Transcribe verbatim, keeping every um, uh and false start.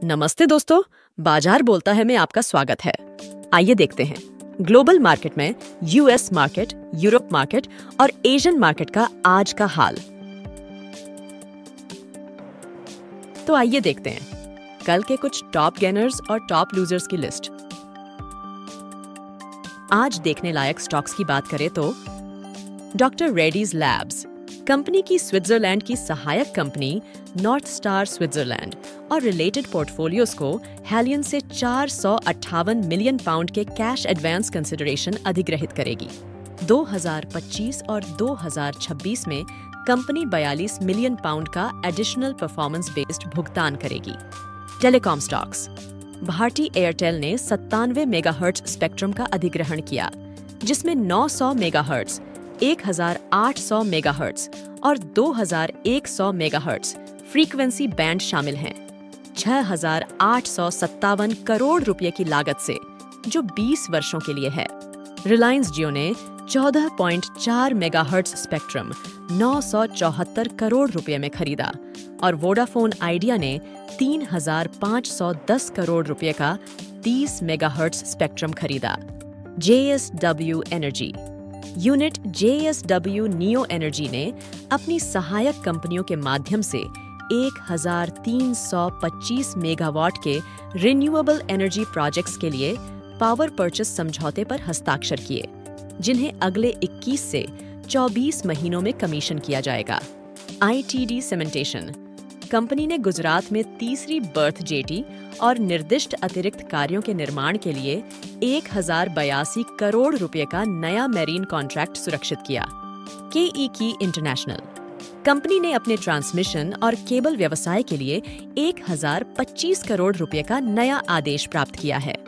नमस्ते दोस्तों, बाजार बोलता है में आपका स्वागत है। आइए देखते हैं ग्लोबल मार्केट में यूएस मार्केट, यूरोप मार्केट और एशियन मार्केट का आज का हाल। तो आइए देखते हैं कल के कुछ टॉप गेनर्स और टॉप लूजर्स की लिस्ट। आज देखने लायक स्टॉक्स की बात करें तो डॉक्टर रेड्डीज लैब्स कंपनी की स्विट्जरलैंड की सहायक कंपनी नॉर्थ स्टार स्विट्जरलैंड और रिलेटेड पोर्टफोलियोज को हेलियन से चार सौ अट्ठावन मिलियन पाउंड के कैश एडवांस कंसिडरेशन अधिग्रहित करेगी। दो हज़ार पच्चीस और दो हज़ार छब्बीस में कंपनी बयालीस मिलियन पाउंड का एडिशनल परफॉर्मेंस बेस्ड भुगतान करेगी। टेलीकॉम स्टॉक्स भारती एयरटेल ने सत्तानवे मेगाहर्ट्ज स्पेक्ट्रम का अधिग्रहण किया, जिसमें नौ सौ मेगाहर्ट्ज, एक हज़ार आठ सौ मेगाहर्ट्ज और दो हज़ार एक सौ मेगाहर्ट्ज फ्रीक्वेंसी बैंड शामिल हैं। छह हज़ार आठ सौ सत्तावन करोड़ रुपए की लागत से, जो बीस वर्षों के लिए है। रिलायंस जियो ने चौदह पॉइंट चार मेगाहर्ट्ज स्पेक्ट्रम नौ सौ चौहत्तर करोड़ रुपए में खरीदा और वोडाफोन आइडिया ने तीन हज़ार पाँच सौ दस करोड़ रुपए का तीस मेगाहर्ट्ज स्पेक्ट्रम खरीदा। J S W energy unit J S W neo energy ने अपनी सहायक कंपनियों के माध्यम से एक हज़ार तीन सौ पच्चीस मेगावाट के रिन्यूएबल एनर्जी प्रोजेक्ट्स के लिए पावर परचेस समझौते पर हस्ताक्षर किए, जिन्हें अगले इक्कीस से चौबीस महीनों में कमीशन किया जाएगा। I T D cementation company ने गुजरात में तीसरी बर्थ जेटी और निर्दिष्ट अतिरिक्त कार्यों के निर्माण के लिए एक हजार बयासी करोड़ रुपए का नया मैरीन कॉन्ट्रैक्ट सुरक्षित किया। के ई की इंटरनेशनल कंपनी ने अपने ट्रांसमिशन और केबल व्यवसाय के लिए एक हज़ार पच्चीस करोड़ रुपए का नया आदेश प्राप्त किया है।